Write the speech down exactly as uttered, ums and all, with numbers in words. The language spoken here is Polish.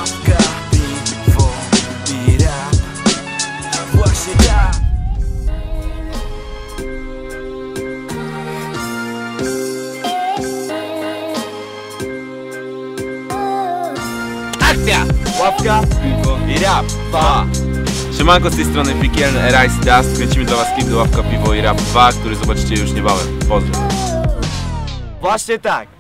Ławka, piwo i rap. Właśnie tak. Akcja! Łapka, piwo i rap. dwa. Siemanko, z tej strony Piekielny Erase Dust. Kręcimy dla was klip do Łapka, piwo i rap dwa, który zobaczycie już niebawem. Pozdro. Właśnie tak.